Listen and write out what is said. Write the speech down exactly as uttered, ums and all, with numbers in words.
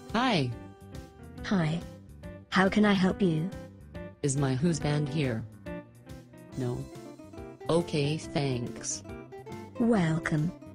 Hi, Hi. How can I help you? is my houseband here? No. Okay, thanks. Welcome.